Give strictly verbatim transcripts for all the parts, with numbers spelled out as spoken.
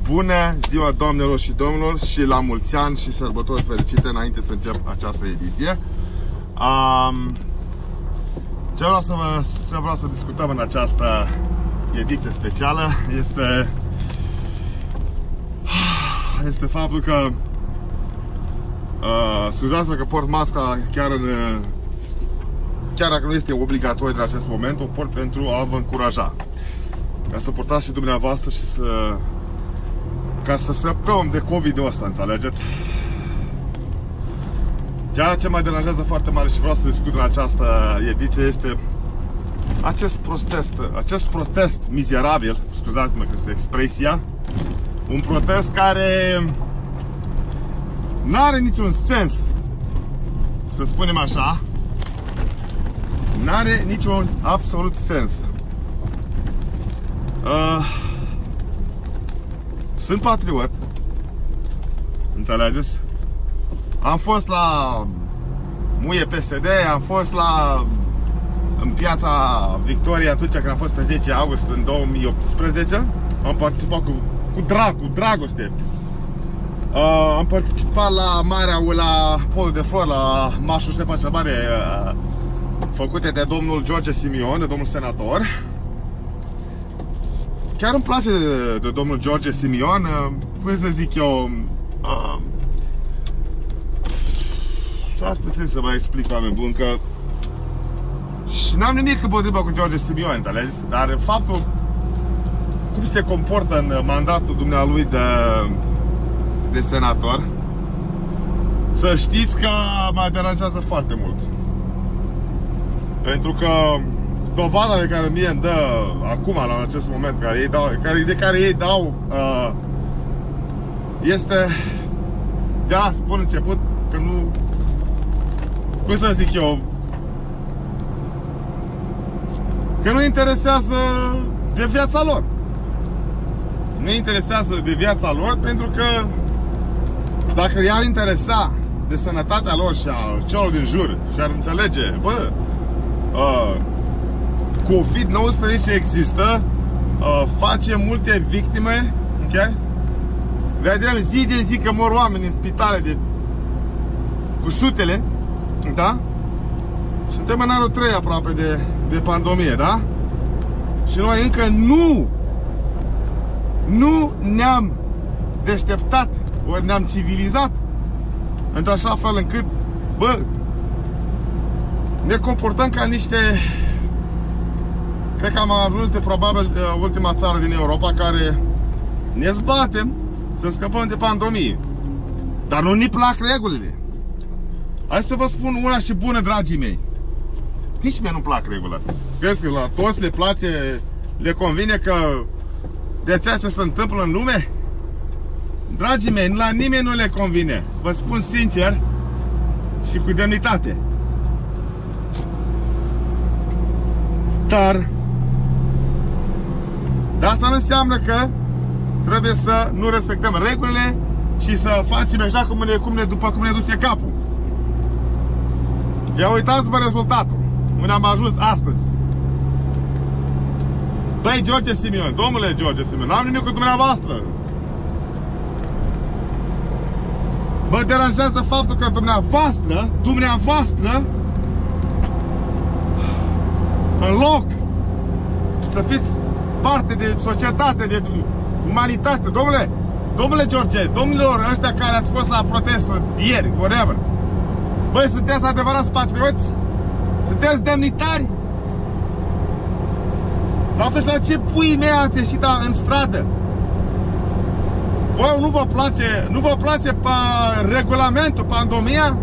Bună ziua, doamnelor și domnilor, și la mulți ani și sărbători fericite înainte să încep această ediție. Um, ce vreau să, vă, să vreau să discutăm în această ediție specială este este faptul că uh, scuzați-mă că port masca chiar în chiar dacă nu este obligatoriu în acest moment, o port pentru a vă încuraja ca să portați și dumneavoastră și să ca să scăpăm de COVID-ul ăsta, înțelegeți? Ceea ce mă deranjează foarte mare și vreau să discut în această ediție este acest protest, acest protest mizerabil, scuzați-mă că este expresia, un protest care n-are niciun sens, să spunem așa, n-are niciun absolut sens. Uh, Sunt patriot, înțelegeți? Am fost la Muie P S D, am fost la în Piața Victoriei atunci când am fost pe zece august în două mii optsprezece. Am participat cu, cu drag, cu dragoste. Uh, am participat la Marea, la Polul de Flori, la marșul Ștefan cel Mare, uh, făcute de domnul George Simion, de domnul senator. Chiar îmi place de, de domnul George Simion, cum să zic eu, uh, stați puțin să vă explic, oameni buni, că și n-am nimic împotriva cu George Simion, înțelegi? Dar faptul cum se comportă în mandatul dumnealui de, de senator, să știți că mă deranjează foarte mult. Pentru că dovada de care mie îmi dă acum, la acest moment, care ei dau, care, de care ei dau uh, este, de la spun început, că nu, cum să zic eu, că nu interesează de viața lor. Nu interesează de viața lor, pentru că dacă i-ar interesa de sănătatea lor și a celor din jur și ar înțelege, bă, uh, COVID nouăsprezece există, uh, face multe victime, ok? Vedem zi de zi că mor oameni în spitale de, cu sutele, da? Suntem în anul trei aproape de, de pandemie, da? Și noi încă nu nu ne-am deșteptat, ori ne-am civilizat într-așa fel încât, bă, ne comportăm ca niște, cred că am ajuns de probabil ultima țară din Europa care ne zbatem să scăpăm de pandemie. Dar nu ne plac regulile. Hai să vă spun una și bună, dragii mei. Nici mie nu plac regulile. Crezi că la toți le place, le convine că de ceea ce se întâmplă în lume? Dragii mei, la nimeni nu le convine. Vă spun sincer și cu demnitate. Dar Dar asta nu înseamnă că trebuie să nu respectăm regulile și să facem așa cum ne, cum ne, după cum ne duce capul. Ia uitați-vă rezultatul. Unde am ajuns astăzi. Băi, George Simion, domnule George Simion, n-am nimic cu dumneavoastră. Vă deranjează faptul că dumneavoastră, dumneavoastră, în loc să fiți parte de societate, de umanitate, domnule, domnule George, domnilor ăștia care ați fost la protestul ieri, whatever, băi, sunteți adevărați patrioți? Sunteți demnitari? Dar atunci la ce pui mei ați ieșit în stradă? Bă, nu vă place, nu vă place pe regulamentul, pandemia?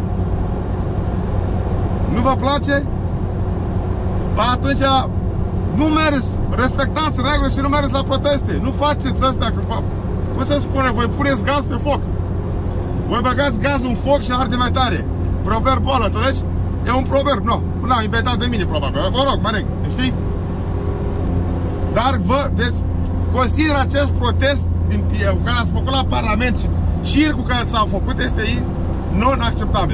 Nu vă place? Ba atunci nu mergeți, respectați regulile și nu mergeți la proteste. Nu faceți astea, cum se spune, voi puneți gaz pe foc. Voi băgați gazul în foc și arde mai tare. Proverbul ăla, înțelegi? E un proverb, nu, nu am inventat de mine, probabil. Vă rog, mă rog, știi? Dar vă, deci, consider acest protest din, care ați făcut la Parlament și circul care s-a făcut este non-acceptabil.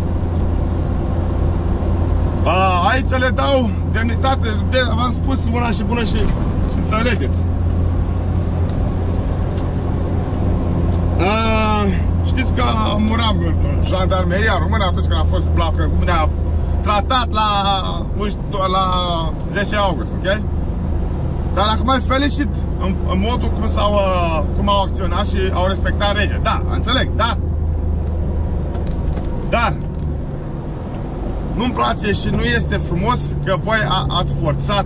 Aici le dau demnitate, v-am spus una și bună și, și înțelegeți. muram jandarmeria română atunci când a fost blocă, ne-a tratat la, la zece august, ok? Dar acum îi felicit în, în modul cum, s-au, cum au acționat și au respectat legea. Da, înțeleg, dar Dar nu-mi place și nu este frumos că voi a, ați forțat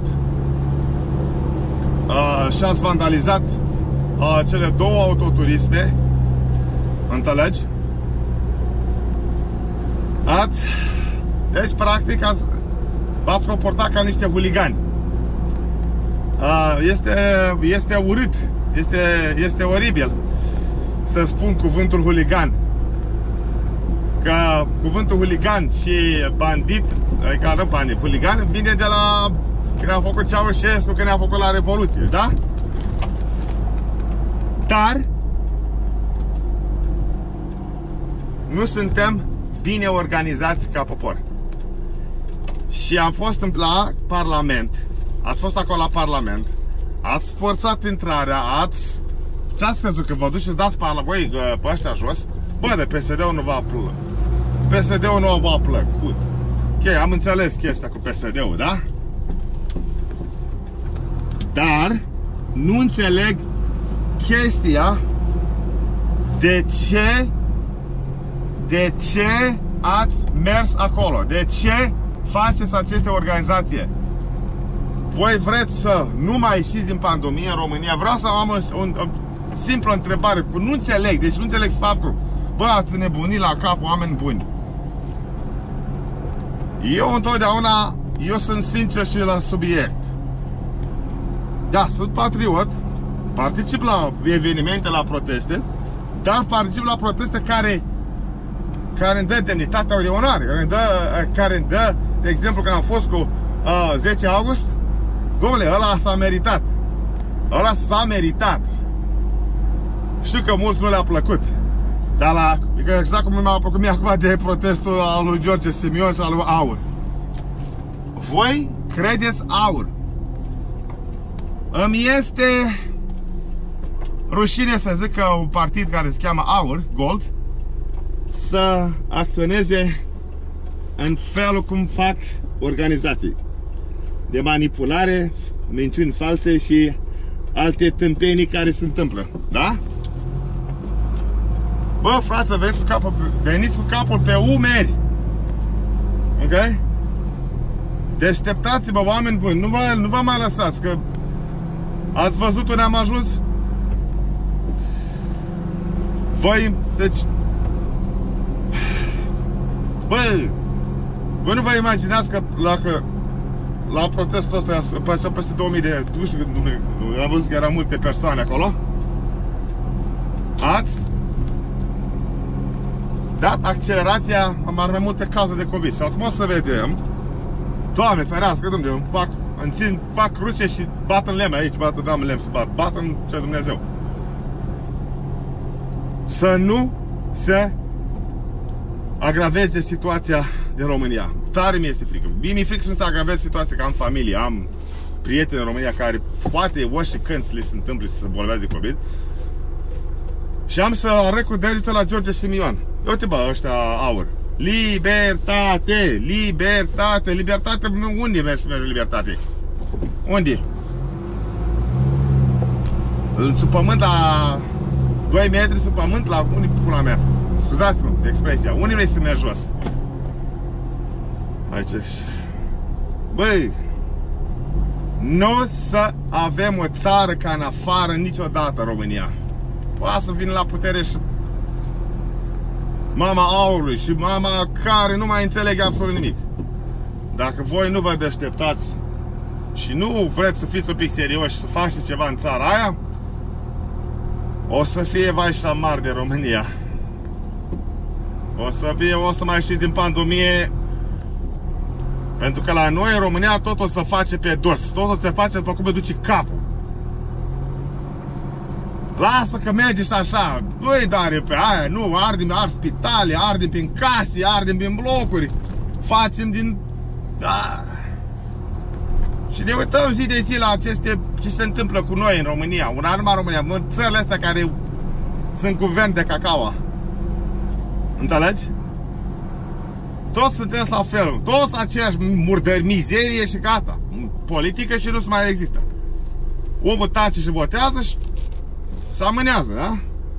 uh, și ați vandalizat uh, cele două autoturisme. Înțelegi? Ați... Deci, practic, ați, v-ați comportat ca niște huligani. Uh, este, este urât, este, este oribil să spun cuvântul huligan. Că cuvântul huligan și bandit, adică nu bandit, huligan, vine de la când a făcut Ceaușescu, când a făcut la Revoluție, da? Dar nu suntem bine organizați ca popor. Și am fost la Parlament, ați fost acolo la Parlament, ați forțat intrarea, ați... Ce-ați crezut? Că vă duceți, dați pe la voi pe ăștia jos? Bă, de P S D-ul nu va plăcut. P S D-ul nu va plăcut. Ok, am înțeles chestia cu P S D-ul, da? Dar nu înțeleg chestia de ce de ce ați mers acolo, de ce faceți aceste organizații. Voi vreți să nu mai ieșiți din pandemie în România? Vreau să am o, o, o simplă întrebare. Nu înțeleg, deci nu înțeleg faptul. Bă, ați nebunit la cap, oameni buni. Eu întotdeauna, eu sunt sincer și la subiect. Da, sunt patriot, particip la evenimente, la proteste, dar particip la proteste care care îmi dă demnitatea de onoare, care îmi dă, care îmi dă, de exemplu, când am fost cu uh, zece august, dom'le, ăla s-a meritat. Ăla s-a meritat. Știu că mulți nu le-a plăcut. Dar la, exact cum mi-a plăcut mie acum de protestul al lui George Simion și al lui Aur. Voi credeți Aur? Îmi este rușine să zic că un partid care se cheamă Aur, Gold, să acționeze în felul cum fac organizații de manipulare, minciuni false și alte tâmpenii care se întâmplă, da? Bă, frate, veniți cu capul, veniți cu capul pe umeri. Ok? Deșteptați-vă, oameni buni, nu vă, nu vă mai lăsați, că ați văzut unde am ajuns? Voi, deci bă, voi nu vă imaginați că la, că, la protestul ăsta pășea peste două mii de, nu știu, am văzut că erau multe persoane acolo. Ați dat accelerația la mai multe cauze de COVID. Și acum o să vedem, Doamne ferească, Dumnezeu, fac, îmi țin, fac cruce și bat în lemn aici, bat în lemn, bat, bat în ce Dumnezeu. Să nu se agraveze situația din România. Tare mi este frică. Mie mi-e frică să nu se agraveze situația, că am familie, am prieteni în România care poate ori și când le se întâmplă să se bolvează de COVID. Și am să arăt cu degetul la George Simion. Uite bă, ăștia Aur. Libertate! Libertate! Libertate! Unde mergi pe libertate? Unde? Sub pământ la doi metri sub pământ, la unde pula mea? Scuzați-mă de expresia. Unde vrei să mergi jos? Aici. Băi, nu o să avem o țară ca în afară niciodată, România. Poate să vină la putere și mama Aurului și mama care nu mai înțelege absolut nimic. Dacă voi nu vă deșteptați și nu vreți să fiți un pic serioși și să faceți ceva în țara aia, o să fie vai și amar de România. O să fie, o să mai ieșiți din pandemie. Pentru că la noi în România tot o să face pe dos. Tot o să se face după cum îi duce capul. Lasă că merge și așa. Băi, dar pe aia, nu, ardem, ard spitale, ardem prin case, ardem prin blocuri. Facem din... Da. Și ne uităm zi de zi la aceste, ce se întâmplă cu noi în România. Un numai România, în țările astea care sunt guvern de cacaua. Înțelegi? Toți sunteți la fel. Toți aceeași murdări, mizerie și gata. Politică și nu se mai există. Omul tace și votează și se amânează, da?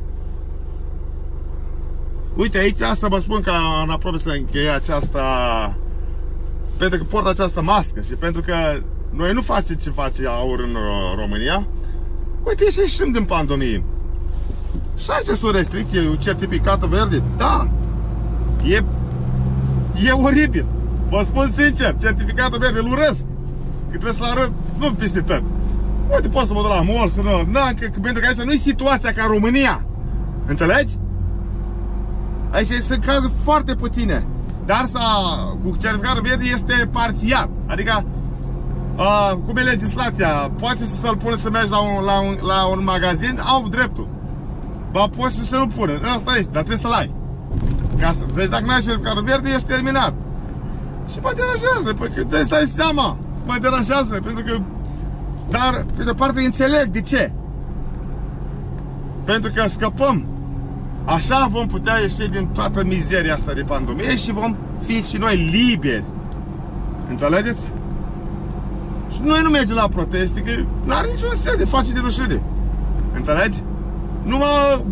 Uite, aici să vă spun că în aproape să încheie aceasta, pentru că port această mască și pentru că noi nu facem ce face AUR în România. Uite, și ieșim din pandemie. Și aici sunt restricții, certificatul verde. Da, e, e oribil. Vă spun sincer, certificatul verde îl urăsc. Că trebuie să-l arăt, nu peste tot. Uite, pot să mă duc la mall, să nu, na, că, că, pentru că aici nu e situația ca în România. Înțelegi? Aici sunt cazuri foarte puține. Dar să, cu certificatul verde este parțial. Adică, uh, cum e legislația, poate să-l pună să mergi la un, la, un, la un magazin, au dreptul. Ba, poți să nu pună, asta este, dar trebuie să-l ai. Ca să, deci dacă n-ai certificatul verde, ești terminat. Și mă deranjează, păi că trebuie să ai seama. Mă deranjează, pentru că, dar, pe de parte, înțeleg de ce. Pentru că scăpăm. Așa vom putea ieși din toată mizeria asta de pandemie și vom fi și noi liberi. Înțelegeți? Și noi nu mergem la proteste, că n-are niciun sens de face de rușine. Înțelegi? Numai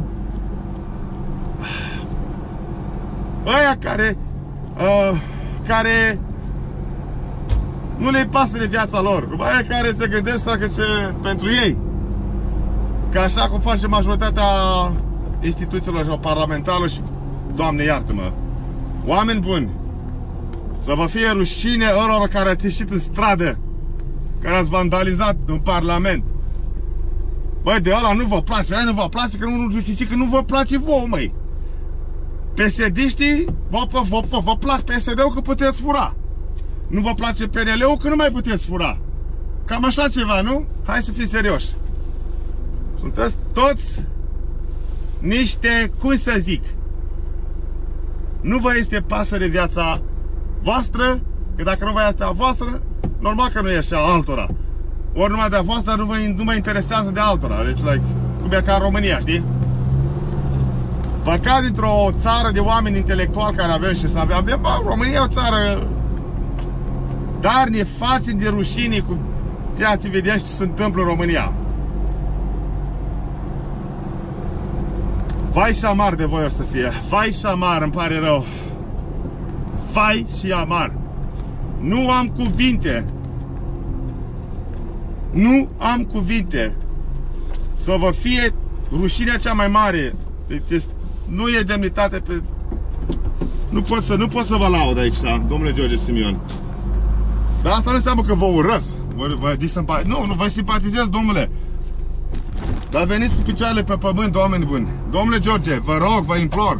ăia care uh, care nu le pasă de viața lor, numai aia care se gândesc să facă ce pentru ei. Că așa cum face majoritatea instituțiilor parlamentare și, Doamne iartă-mă, oameni buni, să vă fie rușine ălor care ați ieșit în stradă, care ați vandalizat în Parlament. Băi, de ăla nu vă place, aia nu vă place, că nu știu că nu vă place vouă, măi. P S D-știi, vă, vă, vă, vă plac P S D-ul că puteți fura. Nu vă place P N L-ul că nu mai puteți fura. Cam așa ceva, nu? Hai să fim serioși. Sunteți toți niște, cum să zic, nu vă este pasă de viața voastră, că dacă nu vă este a voastră, normal că nu e așa altora. Ori numai de a voastră nu, vă, nu mă interesează de altora. Deci, like, cum e ca în România, știi? Păcat dintr-o țară de oameni intelectuali care avem și să avem, avem, bă, România e o țară, dar ne facem de rușine cu ceea ce vedem și ce se întâmplă în România. Vai și amar de voi o să fie. Vai și amar, îmi pare rău. Vai și amar. Nu am cuvinte. Nu am cuvinte. Să vă fie rușinea cea mai mare. Deci, nu e demnitate pe... Nu pot să, nu pot să vă laud aici, da? Domnule George Simion. Dar asta nu înseamnă că vă urăsc. Vă, vă disimpa... Nu, nu vă simpatizez, domnule. Dar veniți cu picioarele pe pământ, oameni buni. Domnule George, vă rog, vă implor.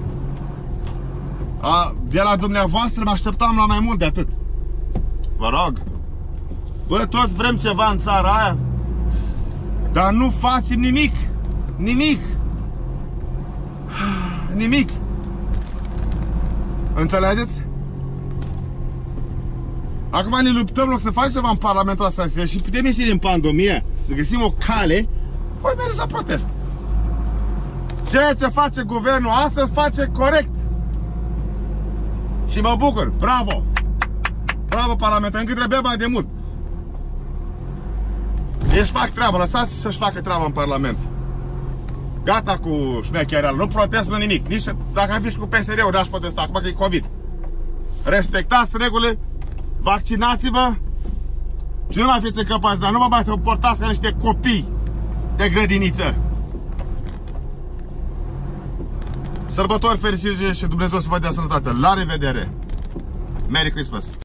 A, de la dumneavoastră mă așteptam la mai mult de atât. Vă rog. Bă, toți vrem ceva în țara aia, dar nu facem nimic. Nimic. Nimic. Înțelegeți? Acum ne luptăm loc să facem ceva în Parlamentul ăsta și putem ieși din pandemie, să găsim o cale. Voi mergeți la protest. Ceea ce face guvernul astăzi face corect. Și mă bucur. Bravo. Bravo, Parlamentul. Încă trebuie mai de mult. Ești fac treaba. Lăsați să-și facă treaba în Parlament. Gata cu șmecherea. Nu protestă nimic. Nici dacă am fi și cu P S D-ul, n-aș protesta. Acum că e COVID. Respectați regulile. Vaccinați-vă. Și nu mai fiți încăpați. Dar nu vă mai comportați ca niște copii de grădiniță. Sărbători fericite și Dumnezeu să vă dea sănătate. La revedere! Merry Christmas!